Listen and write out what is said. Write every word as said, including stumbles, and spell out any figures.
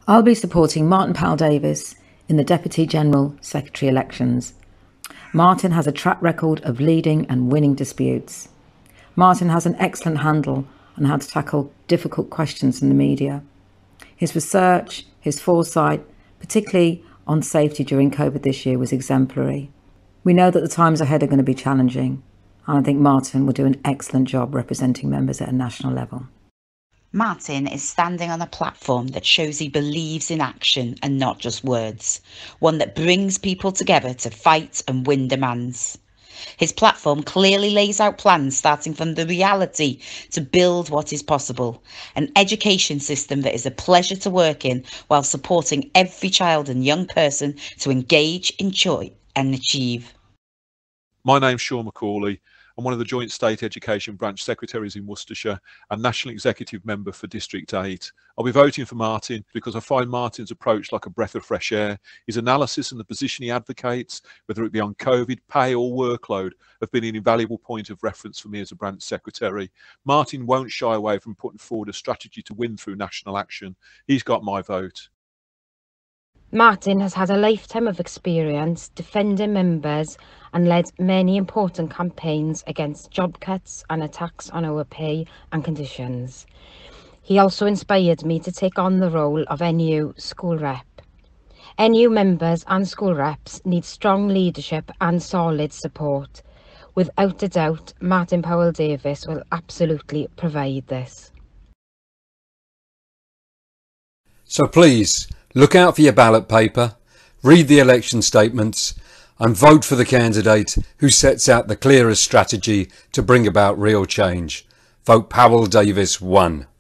I'll be supporting Martin Powell-Davies in the Deputy General Secretary elections. Martin has a track record of leading and winning disputes. Martin has an excellent handle on how to tackle difficult questions in the media. His research, his foresight, particularly on safety during COVID this year, was exemplary. We know that the times ahead are going to be challenging, and I think Martin will do an excellent job representing members at a national level. Martin is standing on a platform that shows he believes in action and not just words, one that brings people together to fight and win demands. His platform clearly lays out plans starting from the reality to build what is possible, an education system that is a pleasure to work in while supporting every child and young person to engage, enjoy and achieve. My name's Sean McCauley. I'm one of the Joint State Education Branch Secretaries in Worcestershire and National Executive Member for District eight. I'll be voting for Martin because I find Martin's approach like a breath of fresh air. His analysis and the position he advocates, whether it be on COVID, pay or workload, have been an invaluable point of reference for me as a branch secretary. Martin won't shy away from putting forward a strategy to win through national action. He's got my vote. Martin has had a lifetime of experience defending members and led many important campaigns against job cuts and attacks on our pay and conditions. He also inspired me to take on the role of N U school rep. N U members and school reps need strong leadership and solid support. Without a doubt, Martin Powell-Davies will absolutely provide this. So please, look out for your ballot paper, read the election statements and vote for the candidate who sets out the clearest strategy to bring about real change. Vote Powell-Davies one.